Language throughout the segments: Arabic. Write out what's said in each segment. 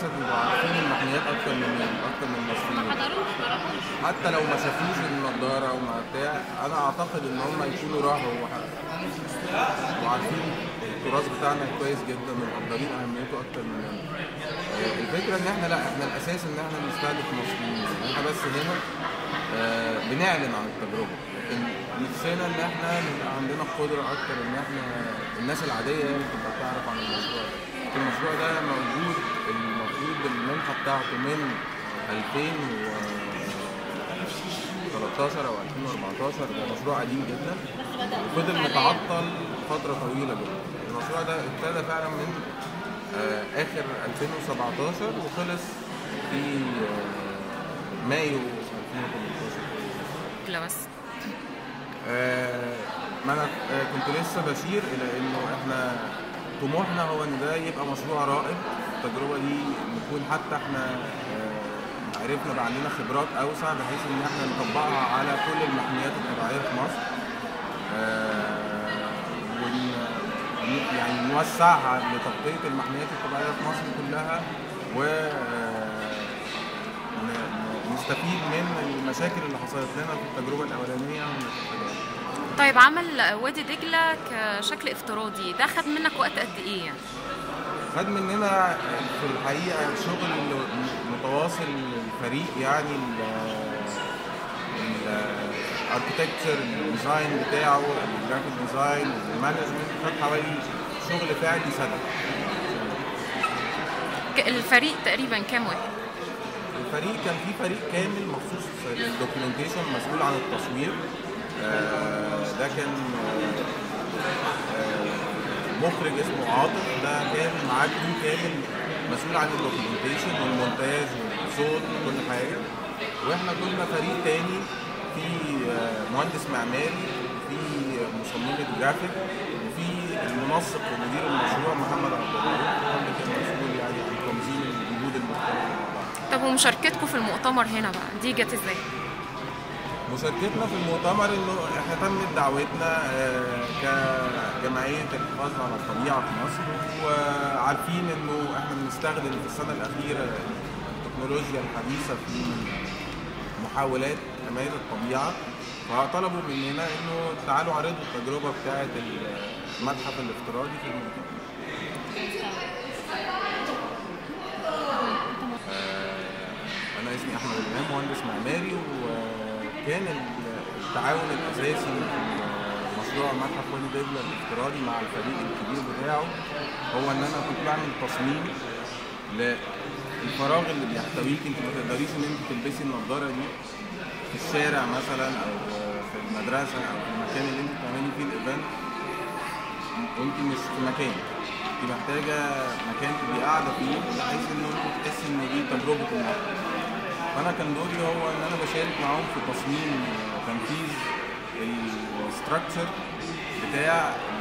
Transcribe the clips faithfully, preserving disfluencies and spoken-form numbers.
للاسف بيبقوا عارفين المحميات اكتر من اكتر من المصريين. ما حضروش ما راحوش. حتى لو ما شافوش النضاره وما بتاع، انا اعتقد ان هم يكونوا راحوا وعارفين التراث بتاعنا كويس جدا ومقدرين اهميته اكتر مننا. الفكره ان احنا لا احنا الاساس ان احنا بنستهدف المصريين، احنا بس هنا بنعلن عن التجربه، لكن نفسنا ان احنا يبقى عندنا قدره اكتر ان احنا الناس العاديه هي اللي تبقى تعرف عن المشروع ده. المشروع ده موجود، المفروض المنحه بتاعته من ألفين وتلتاشر او ألفين وأربعتاشر، ده مشروع قديم جدا وفضل متعطل فتره طويله جدا. المشروع ده ابتدى فعلا من اخر ألفين وسبعتاشر وخلص في مايو ألفين وتمنتاشر. لا بس آه ما انا كنت لسه بشير الى انه احنا طموحنا هو ان ده يبقى مشروع رائد. التجربه دي نكون حتى احنا آه عرفنا بقى عندنا خبرات اوسع بحيث ان احنا نطبقها على كل المحميات الطبيعيه في مصر، آه ون يعني نوسعها لتغطيه المحميات الطبيعيه في مصر كلها، و نستفيد من المشاكل اللي حصلت لنا في التجربه الاولانيه. طيب عمل وادي دجله كشكل افتراضي ده خد منك وقت قد ايه يعني؟ خد مننا في الحقيقه شغل متواصل الفريق، يعني الاركتكتشر الديزاين بتاعه الجرافيك ديزاين والمانجمنت، خد حوالي شغل فعلي سنه. الفريق تقريبا كام واحد؟ الفريق كان في فريق كامل مخصوص للدوكيومنتيشن مسؤول عن التصوير، آه ده كان آه مخرج اسمه عاطف، ده كان معاه كرو كامل مسؤول عن الدوكيومنتيشن والمونتاج والصوت وكل حاجه، واحنا كنا فريق تاني في آه مهندس معماري وفي مصممة جرافيك وفي المنسق ومدير المشروع محمد عبد الله، هو اللي كان مسؤول يعني عن تنظيم الجهود المختلفه. طب ومشاركتكم في المؤتمر هنا بقى دي جت ازاي؟ مشاركتنا في المؤتمر انه احنا تمت دعوتنا كجمعيه الحفاظ على الطبيعه في مصر، وعارفين انه احنا بنستخدم في السنه الاخيره التكنولوجيا الحديثه في محاولات حمايه الطبيعه، فطلبوا مننا انه تعالوا عرضوا التجربه بتاعه المتحف الافتراضي في المؤتمر. انا اسمي احمد الامام، مهندس معماري، وكان التعاون الاساسي في مشروع متحف وادي دجله الافتراضي مع الفريق الكبير بتاعه هو ان انا كنت بعمل تصميم للفراغ اللي بيحتويك. انت ما تقدريش ان انت تلبسي النضاره دي في الشارع مثلا او في المدرسه او في المكان اللي انت بتعملي فيه الايفنت وانت مش في مكان، انت محتاجه مكان تبقي قاعده فيه بحيث ان انت تحسي ان دي تجربه المتحف. فانا كان دوري هو ان انا بشارك معاهم في تصميم تنفيذ الستراكشر بتاع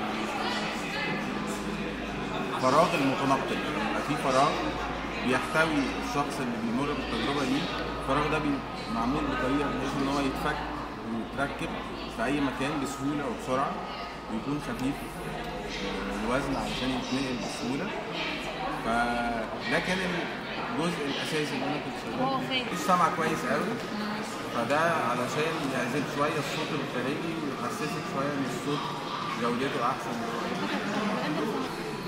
الفراغ المتنقل. يبقى في فراغ بيحتوي الشخص اللي بيمر بالتجربه دي، الفراغ ده معمول بطريقه بحيث ان هو يتفك ويتركب في اي مكان بسهوله وبسرعه ويكون خفيف الوزن علشان يتنقل بسهوله. فده كان الجزء الاساسي اللي انا كنت شغال فيه. مش سامع كويس قوي، فده علشان يعزل شويه الصوت الخارجي ويحسسك شويه ان الصوت جودته احسن.